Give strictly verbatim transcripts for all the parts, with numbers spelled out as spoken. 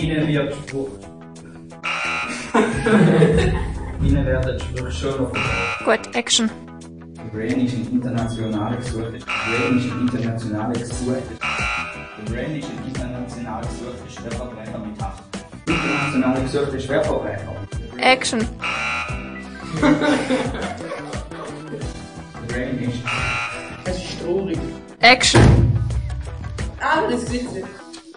Ihnen wird Spruch. Ihnen werden Sprüche schon noch verkauft. Gut, Action. Der Brain ist ein internationaler gesuchter. Der Brain ist ein internationaler gesuchter. Der Brain ist ein international gesuchter Schwerverbrecher mit Haft. International gesuchter Schwerverbrecher. Action. Der Brain ist. Es ist traurig. Action. Ah, das Gesicht nicht.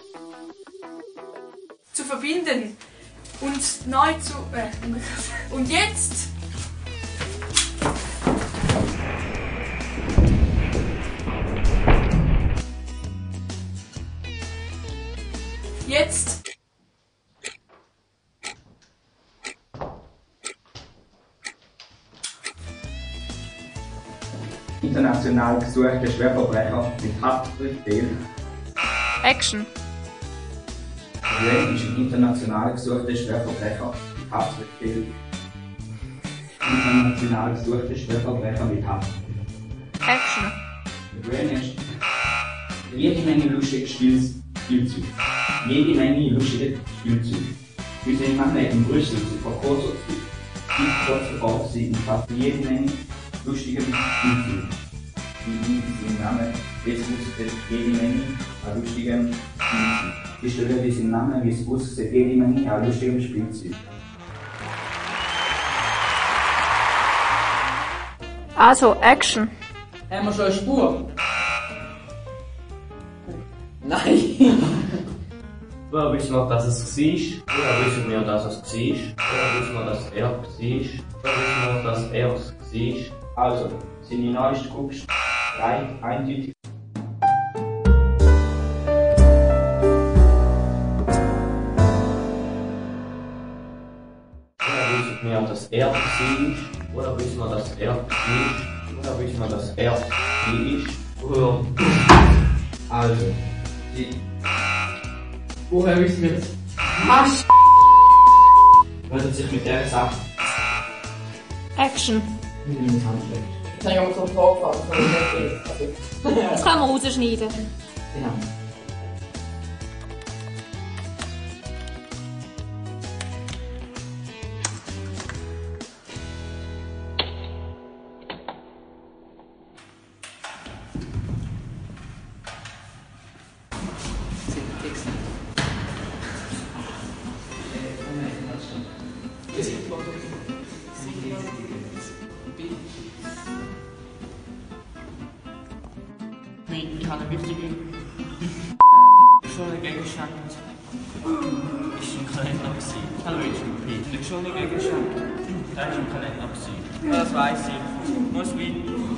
Zu verbinden und neu zu. Äh, und jetzt. Jetzt. International gesuchter Schwerverbrecher mit Haftbefehl. Action. Der Brain ist ein international gesuchter Schwerverbrecher mit Haftbefehl. International gesuchter Schwerverbrecher mit Haftbefehl. Action. Der Brain ist jede Menge lustige Spiel Spielzeuge. Jede Menge lustige Spielzeuge. Wir sind Männer in Brüssel, sie verkaufen sie. Ich trotzdem auf sie und fast jede Menge lustige Spielzeuge. Die sind Namen, jetzt wusste jede Menge an lustigen Spielzeugen. Die Stelle, die sind Namen, wie es wusste jede Menge an lustigen Spielzeugen. Also, Action. Haben wir schon eine Spur? Nein! Woher wissen wir, dass es war? Woher wissen wir, dass es war? Woher wissen wir, dass er war? Woher wissen wir, dass er es war? Also, seine neueste Guckst, rein eindeutig. Woher wissen wir, dass er war? Woher wissen wir, dass er war? Woher wissen wir, dass er war? Woher? Also, die. Woher wissen wir das? Was? Wollen sich mit der Sache Action. mit dem Handschlag. Jetzt habe ich auch so einen Vorfall, von dem nicht Das können wir rausschneiden. Genau. Nein, ich habe eine wichtige. Schon ein Gegenstand. Ist im Kalender gewesen. Hallo, ich bin Pete. Schon ein Gegenstand. Das war im Kalender gewesen. Das weiß ich. Muss wie.